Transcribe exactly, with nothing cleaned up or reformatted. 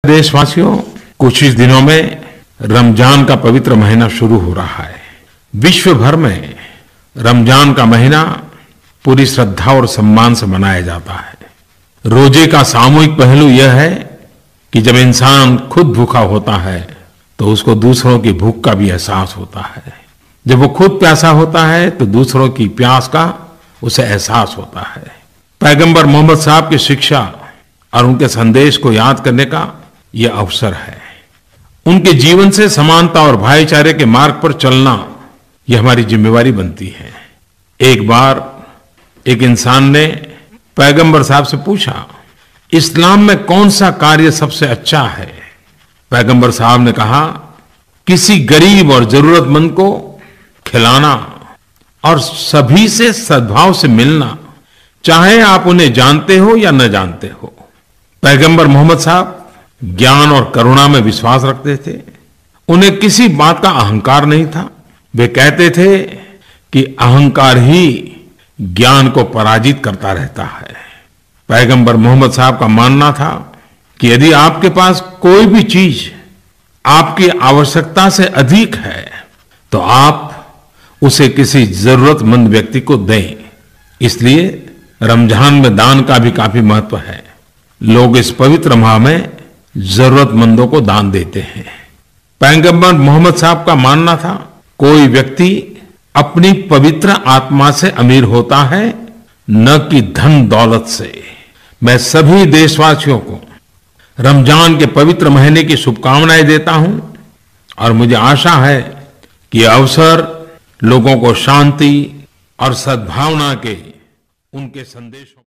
देशवासियों, कुछ ही दिनों में रमजान का पवित्र महीना शुरू हो रहा है। विश्व भर में रमजान का महीना पूरी श्रद्धा और सम्मान से मनाया जाता है। रोजे का सामूहिक पहलू यह है कि जब इंसान खुद भूखा होता है तो उसको दूसरों की भूख का भी एहसास होता है। जब वो खुद प्यासा होता है तो दूसरों की प्यास का उसे एहसास होता है। पैगंबर मोहम्मद साहब की शिक्षा और उनके संदेश को याद करने का यह अवसर है। उनके जीवन से समानता और भाईचारे के मार्ग पर चलना यह हमारी जिम्मेवारी बनती है। एक बार एक इंसान ने पैगंबर साहब से पूछा, इस्लाम में कौन सा कार्य सबसे अच्छा है? पैगंबर साहब ने कहा, किसी गरीब और जरूरतमंद को खिलाना और सभी से सद्भाव से मिलना, चाहे आप उन्हें जानते हो या न जानते हो। पैगंबर मोहम्मद साहब ज्ञान और करुणा में विश्वास रखते थे। उन्हें किसी बात का अहंकार नहीं था। वे कहते थे कि अहंकार ही ज्ञान को पराजित करता रहता है। पैगंबर मोहम्मद साहब का मानना था कि यदि आपके पास कोई भी चीज आपकी आवश्यकता से अधिक है तो आप उसे किसी जरूरतमंद व्यक्ति को दें। इसलिए रमजान में दान का भी काफी महत्व है। लोग इस पवित्र माह में जरूरतमंदों को दान देते हैं। पैगंबर मोहम्मद साहब का मानना था, कोई व्यक्ति अपनी पवित्र आत्मा से अमीर होता है, न कि धन दौलत से। मैं सभी देशवासियों को रमजान के पवित्र महीने की शुभकामनाएं देता हूं और मुझे आशा है कि यह अवसर लोगों को शांति और सद्भावना के उनके संदेशों